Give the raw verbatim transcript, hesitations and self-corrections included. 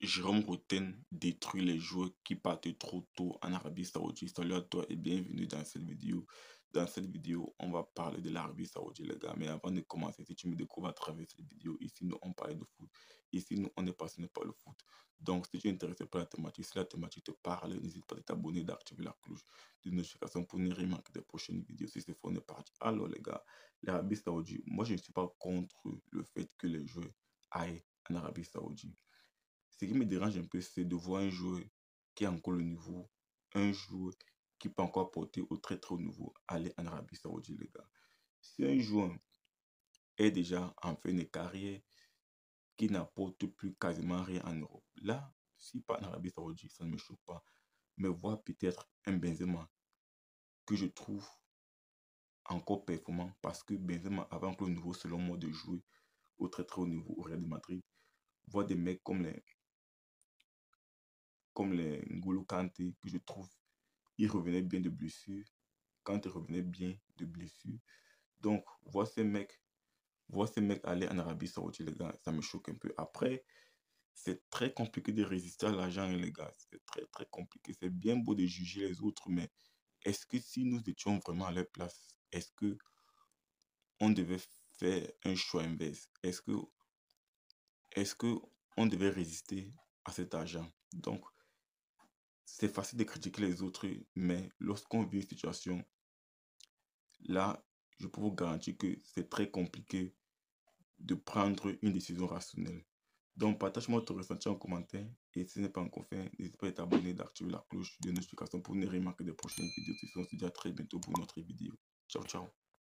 Jérôme Roten détruit les joueurs qui partent trop tôt en Arabie Saoudite. Salut à toi et bienvenue dans cette vidéo. Dans cette vidéo, on va parler de l'Arabie Saoudite, les gars. Mais avant de commencer, si tu me découvres à travers cette vidéo, ici, nous, on parle de foot. Ici, nous, on est passionné par le foot. Donc, si tu es intéressé par la thématique, si la thématique te parle, n'hésite pas à t'abonner, d'activer la cloche de notification pour ne rien manquer des prochaines vidéos. Si c'est faux, on est parti. Alors, les gars, l'Arabie Saoudite, moi, je ne suis pas contre le fait que les joueurs aillent en Arabie Saoudite. Ce qui me dérange un peu, c'est de voir un joueur qui a encore le niveau, un joueur qui peut encore porter au très très haut niveau, aller en Arabie Saoudite, les gars. Si un joueur est déjà en fin de carrière, qui n'apporte plus quasiment rien en Europe, là, si pas en Arabie Saoudite, ça ne me choque pas. Mais voir peut-être un Benzema que je trouve encore performant, parce que Benzema avait encore le niveau, selon moi, de jouer au très très haut niveau au Real de Madrid. Voir des mecs comme les comme les N'Golo Kanté, que je trouve, il revenait bien de blessure. Quand il revenait bien de blessure. Donc, voir ces mecs, voir ces mecs aller en Arabie Saoudite, les gars, ça me choque un peu. Après, c'est très compliqué de résister à l'argent, hein, les gars. C'est très, très compliqué. C'est bien beau de juger les autres, mais est-ce que si nous étions vraiment à leur place, est-ce que on devait faire un choix inverse? Est-ce que, est-ce que on devait résister à cet argent? Donc, c'est facile de critiquer les autres, mais lorsqu'on vit une situation, là, je peux vous garantir que c'est très compliqué de prendre une décision rationnelle. Donc, partage-moi ton ressenti en commentaire. Et si ce n'est pas encore fait, n'hésite pas à t'abonner, d'activer la cloche de notification pour ne rien manquer des prochaines vidéos. On se dit à très bientôt pour une autre vidéo. Ciao, ciao.